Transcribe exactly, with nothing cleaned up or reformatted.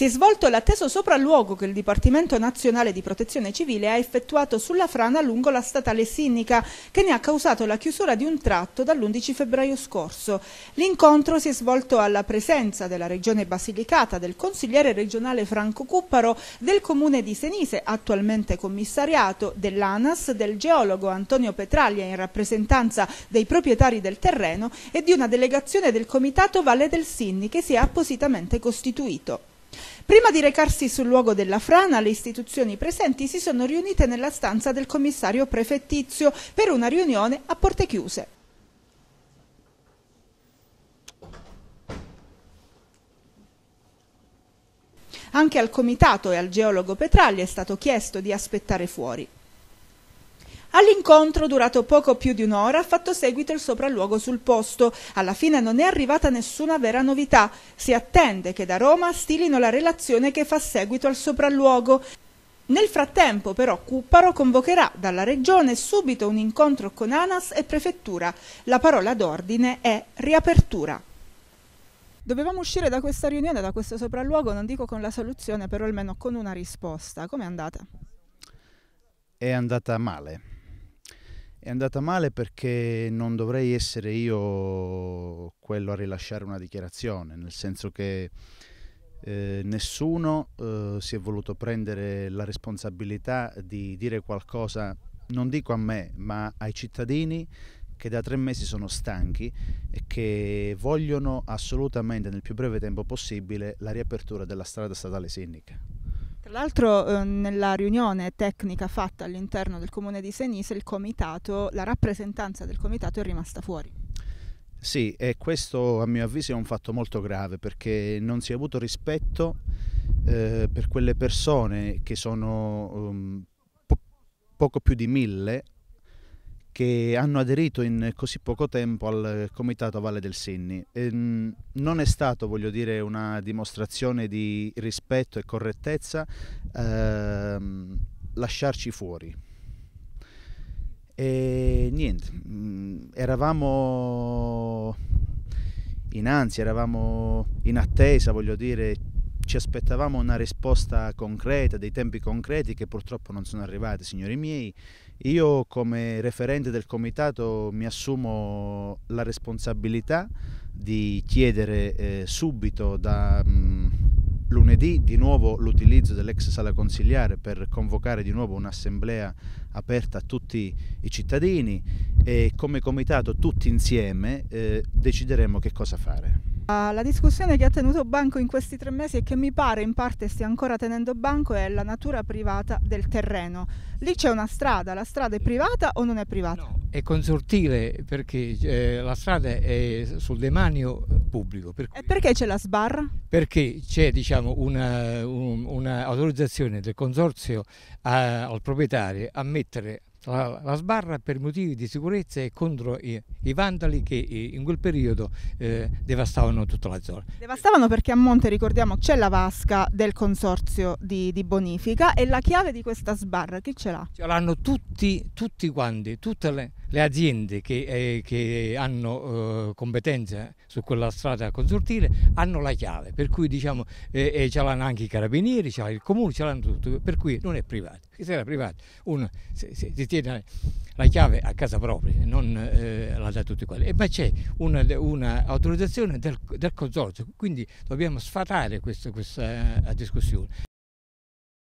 Si è svolto l'atteso sopralluogo che il Dipartimento Nazionale di Protezione Civile ha effettuato sulla frana lungo la statale Sinnica, che ne ha causato la chiusura di un tratto dall'undici febbraio scorso. L'incontro si è svolto alla presenza della Regione Basilicata, del consigliere regionale Franco Cupparo, del Comune di Senise, attualmente commissariato, dell'ANAS, del geologo Antonio Petraglia in rappresentanza dei proprietari del terreno e di una delegazione del Comitato Valle del Sinni che si è appositamente costituito. Prima di recarsi sul luogo della frana, le istituzioni presenti si sono riunite nella stanza del commissario prefettizio per una riunione a porte chiuse. Anche al comitato e al geologo Petraglia è stato chiesto di aspettare fuori. All'incontro, durato poco più di un'ora, ha fatto seguito il sopralluogo sul posto. Alla fine non è arrivata nessuna vera novità. Si attende che da Roma stilino la relazione che fa seguito al sopralluogo. Nel frattempo, però, Cupparo convocherà dalla Regione subito un incontro con ANAS e Prefettura. La parola d'ordine è riapertura. Dovevamo uscire da questa riunione, da questo sopralluogo, non dico con la soluzione, però almeno con una risposta. Com'è andata? È andata male. È andata male perché non dovrei essere io quello a rilasciare una dichiarazione, nel senso che eh, nessuno eh, si è voluto prendere la responsabilità di dire qualcosa, non dico a me, ma ai cittadini che da tre mesi sono stanchi e che vogliono assolutamente nel più breve tempo possibile la riapertura della strada statale Sinnica. Tra l'altro eh, nella riunione tecnica fatta all'interno del Comune di Senise il comitato, la rappresentanza del comitato è rimasta fuori. Sì, e questo a mio avviso è un fatto molto grave perché non si è avuto rispetto eh, per quelle persone che sono um, po poco più di mille che hanno aderito in così poco tempo al Comitato Valle del Sinni. E non è stato, voglio dire, una dimostrazione di rispetto e correttezza ehm, lasciarci fuori. E niente, eravamo in ansia, eravamo in attesa, voglio dire, ci aspettavamo una risposta concreta, dei tempi concreti che purtroppo non sono arrivati, signori miei. Io come referente del comitato mi assumo la responsabilità di chiedere eh, subito da mh, lunedì di nuovo l'utilizzo dell'ex sala consigliare per convocare di nuovo un'assemblea aperta a tutti i cittadini e come comitato tutti insieme eh, decideremo che cosa fare. La discussione che ha tenuto banco in questi tre mesi e che mi pare in parte stia ancora tenendo banco è la natura privata del terreno. Lì c'è una strada, la strada è privata o non è privata? No, è consortile perché eh, la strada è sul demanio pubblico. Per cui, e perché c'è la sbarra? Perché c'è diciamo, una, un, una autorizzazione del consorzio a, al proprietario a mettere La, la sbarra per motivi di sicurezza e contro i, i vandali che in quel periodo eh, devastavano tutta la zona. Devastavano perché a monte, ricordiamo, c'è la vasca del consorzio di, di bonifica e la chiave di questa sbarra chi ce l'ha? Ce l'hanno tutti, tutti quanti, tutte le, le aziende che, eh, che hanno eh, competenza su quella strada consortile hanno la chiave, per cui diciamo eh, eh, ce l'hanno anche i carabinieri, ce l'ha il comune, ce l'hanno tutto, per cui non è privato. Se era privato uno si, si, si tiene la chiave a casa propria, non eh, la dà tutti quelli. Ma c'è una, una autorizzazione del, del consorzio, quindi dobbiamo sfatare questa, questa discussione.